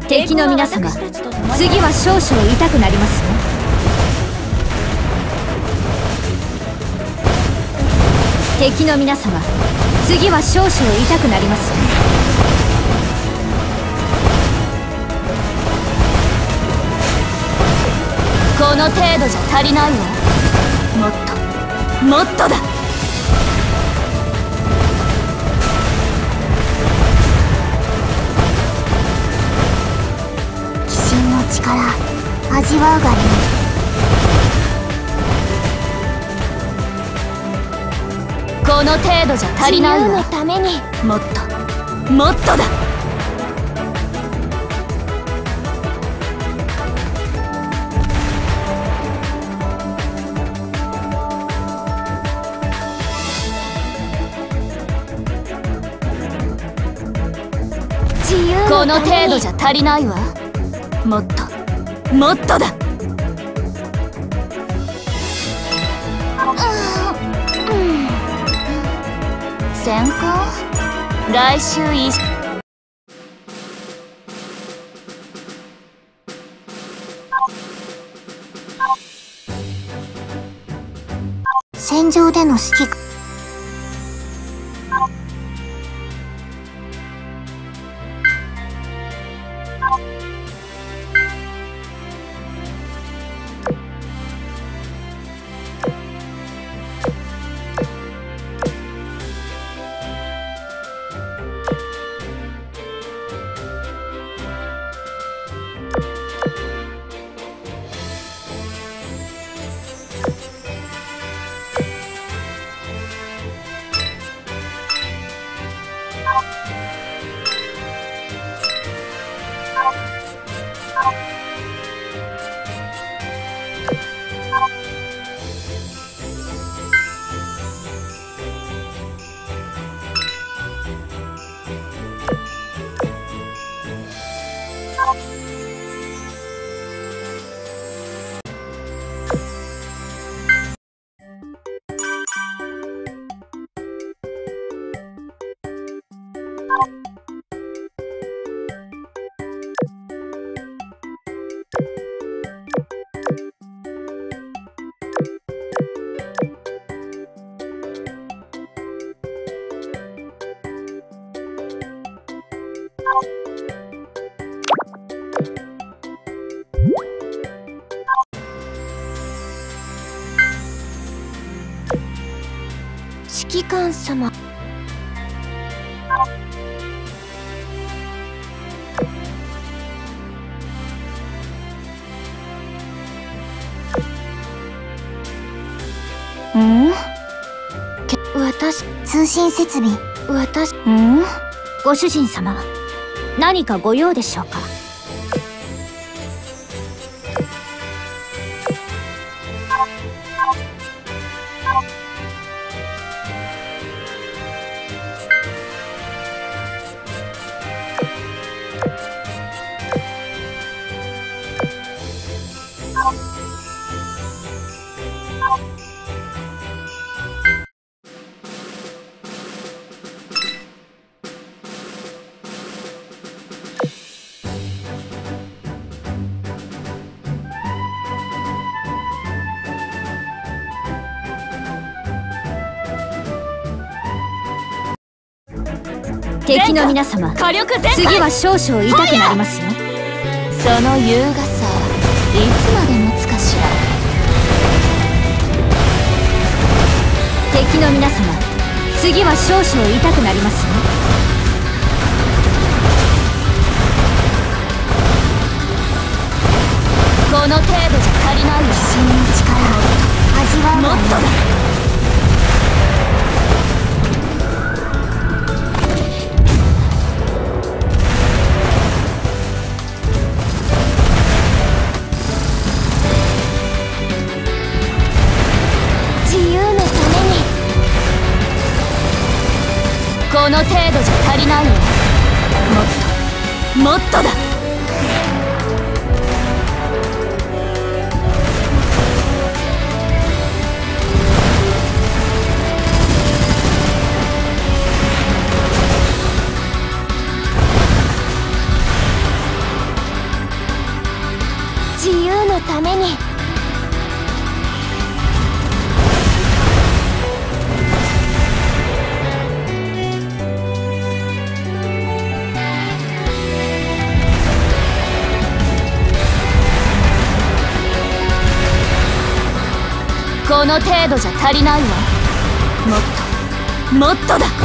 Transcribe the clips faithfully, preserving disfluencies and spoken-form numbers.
敵の皆様、次は少々痛くなりますよ。敵の皆様、次は少々痛くなりますよ。この程度じゃ足りないわ。もっともっとだ。 鬼神の力味わうがいい。 この程度じゃ足りないわ。 自由のためにもっともっとだ。この程度じゃ足りないわ。もっともっとだ。先行来週い戦場での指揮。指揮官様。 ん？ 私、通信設備。私、 ん？ご主人様、何かご用でしょうか？敵の皆様、次は少々痛くなりますよ。その優雅さ、いつまで持つかしら。敵の皆様、次は少々痛くなりますよ。この程度じゃ足りないわ。 鬼神の力味わうがいい。 もっとだ。この程度じゃ足りないわ。もっともっとだ。 ために。 この程度じゃ足りないわ。もっともっとだ。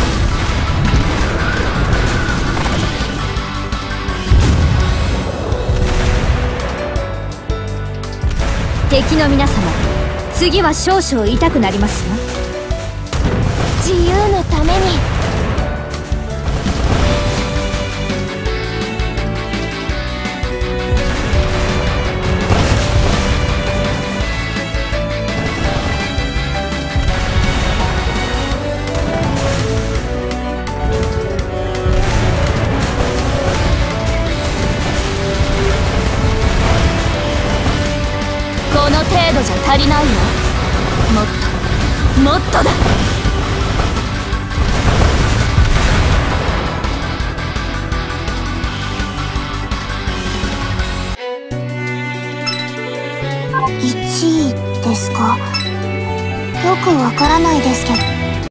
敵の皆様、次は少々痛くなりますよ。 自由のために。 この程度じゃ足りないわ。もっともっとだ。 いちいですか？よくわからないですけど。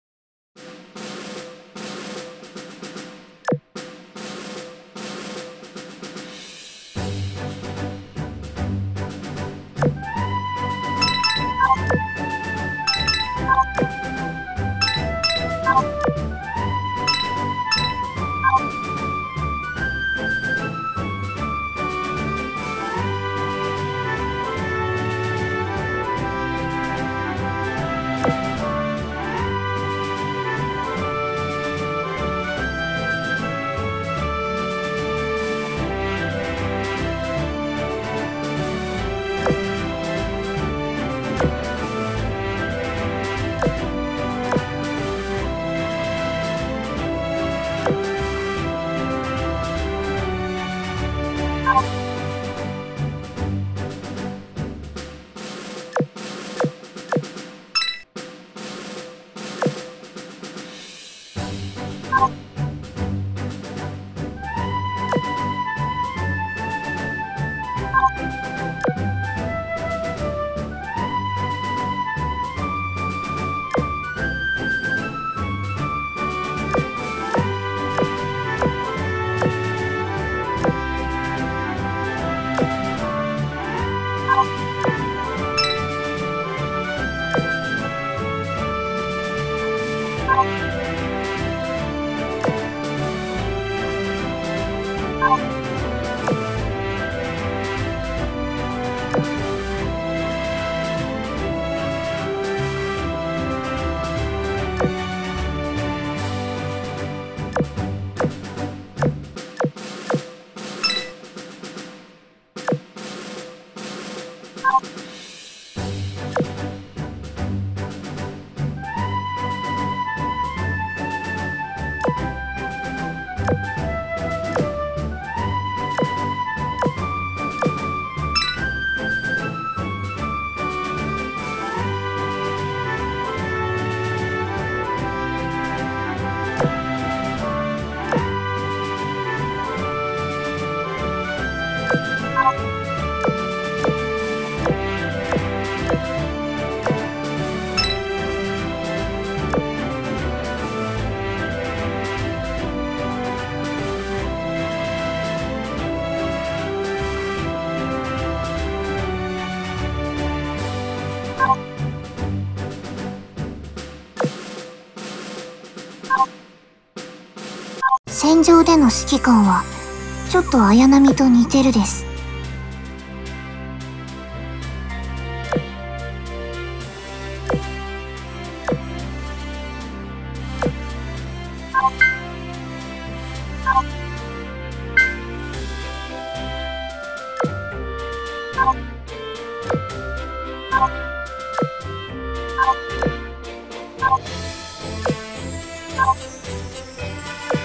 戦場での指揮官はちょっと綾波と似てるです。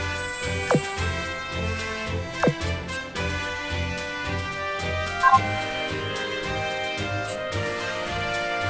you